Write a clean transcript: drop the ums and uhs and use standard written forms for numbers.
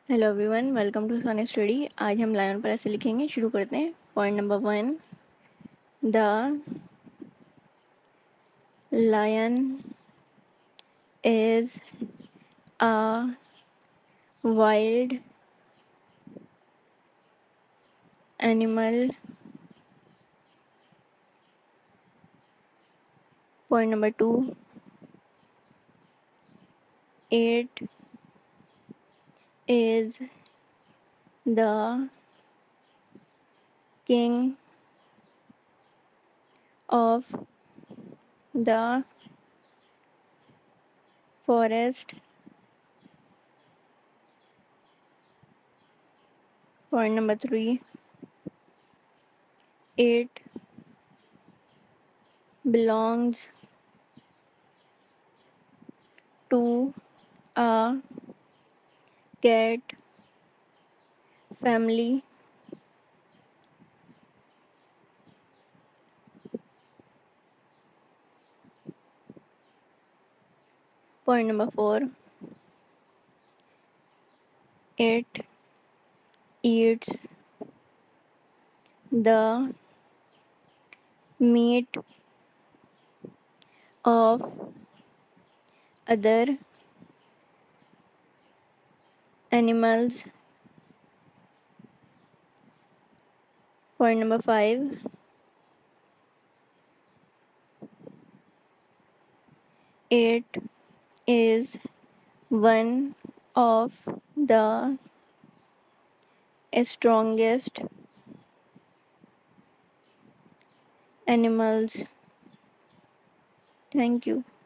Hello everyone, welcome to Sun Study. आज हम lion पर ऐसे लिखेंगे। शुरू करते हैं। Point number 1, the lion is a wild animal. Point number 2, it is the king of the forest. Point number 3, it belongs to a cat family. Point number 4, it eats the meat of other animals. Point number 5, it is one of the strongest animals. Thank you.